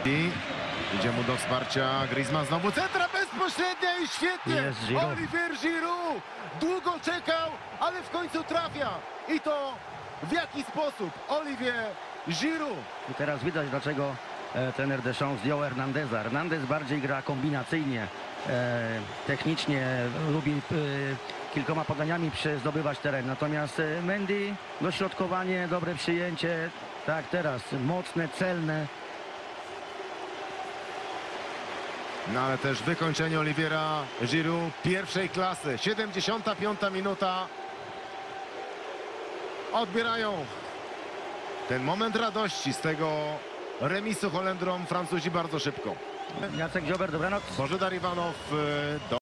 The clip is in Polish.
I idzie mu do wsparcia Griezmann, znowu centra bezpośrednia i świetnie. Jest Giroud. Olivier Giroud długo czekał, ale w końcu trafia. I to w jaki sposób? Olivier Giroud. I teraz widać, dlaczego trener Deschamps zdjął Hernandeza. Hernandez bardziej gra kombinacyjnie, technicznie, lubi kilkoma podaniami zdobywać teren. Natomiast Mendy, dośrodkowanie, dobre przyjęcie. Tak, teraz mocne, celne. No ale też wykończenie Oliviera Giroud pierwszej klasy. 75. minuta. Odbierają ten moment radości z tego remisu Holendrom Francuzi bardzo szybko. Jacek Dziober, dobranoc. Bożydar Iwanow do